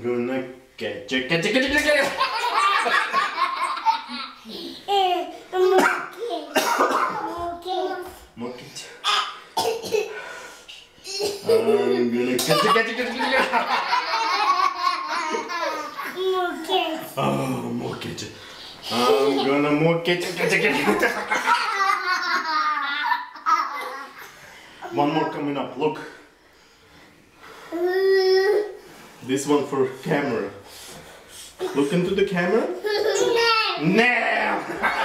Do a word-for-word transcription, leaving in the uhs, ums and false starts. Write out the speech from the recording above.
gonna catch you, catch you, catch you, catch you. Mock it. I'm gonna catch you, catch you, catch you, catch you. Oh, mock it. I'm gonna mock it, catch you, catch you. One more coming up, look. This one for camera. Look into the camera. No!